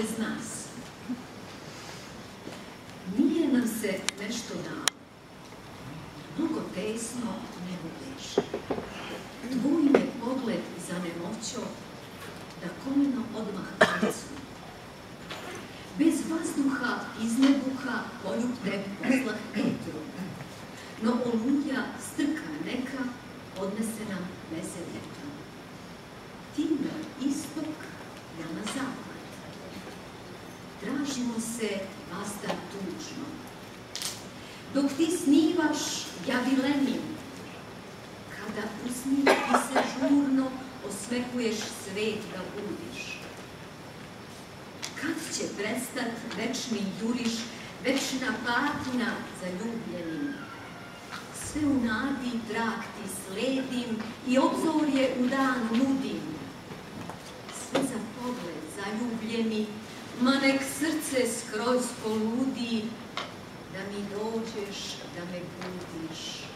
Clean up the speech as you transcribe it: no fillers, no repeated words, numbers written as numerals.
bez nas. Nije nam se nešto dalo. Mnogo tesno, nego bliže. Tvoj me pogled zanemoćo da koleno odmah klecnu. Bez vazduha iz nebuha poljub te poslah etru. No oluja strka neka odnese nam veze vjetrom. Ti na istok, ja na zapad. Tražimo se vazda tužno. Dok ti snivaš, ja dilemim. Kada usni ti se žurno osmehuješ svet da budiš. Kad će prestat večni juriš, večna patina za ljubljenim? Sve u nadi trak ti sledim i obzorje u dan nudim. Sve za pogled zaljubljeni, ma nek srce skroz poludi, da mi dođeš, da me budiš.